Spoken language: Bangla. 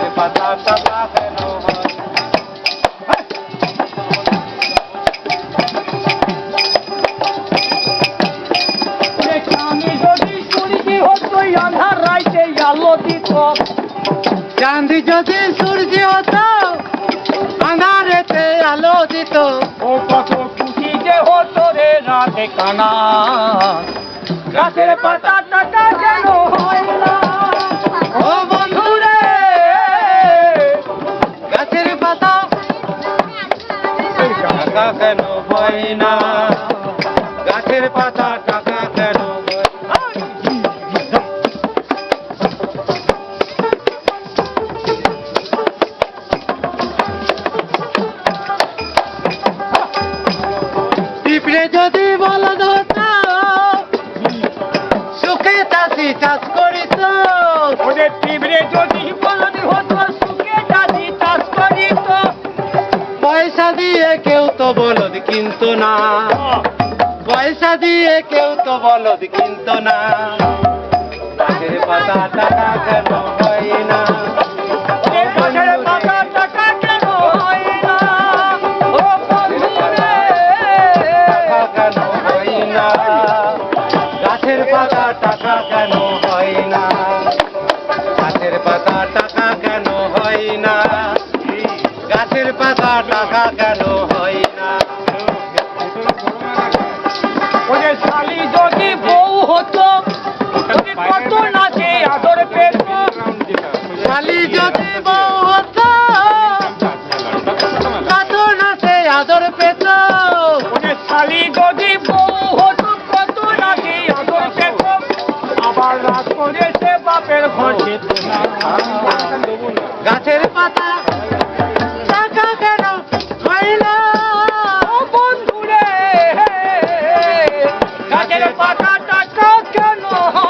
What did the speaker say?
পাতা টাকা কেন হয় আমি যদি সূর্য হতো আন্ধার রাইতে আলো দিত চাঁদি যদি সূর্য হতো আঁধারেতে আলো দিত ও কত খুশি যে হতো রে রাতে কানা গাছের পাতা টাকা কেন হয় না ও বন্ধু রে গাছের পাতা টাকা কেন হয় না গাছের পাতা টাকা কেন পিঁপড়ে যদি বলদ হতো সুখে চাষি চাষ করিত ওদের পিঁপড়ে যদি বলদ হতো সুখে চাষি চাষ করিত পয়সা দিয়ে কেউ তো বলদ কিনতো না পয়সা দিয়ে কেউ তো বলদ কিনতো না গাছের পাতা টাকা কেন হয় না গাছের পাতা টাকা কেন হয় না ও বন্ধু রে টাকা কেন হয় না গাছের পাতা টাকা কেন হয় না গাছের পাতা টাকা কেন হয় না গাছের পাতা টাকা কেন হয় না ওদের শালি যদি বউ হতো ওদের কত নাচে আদর পেত শালি যদি বউ হতো কত নাচে আদর পেত ওদের শালি যদি বউ হতো কত নাচে আদর পেত আবার রাত করে সে বাপের ঘর যেত না গাছের পাতা টাকা কেন হয় না ও বন্ধু রে গাছের পাতা টাকা কেন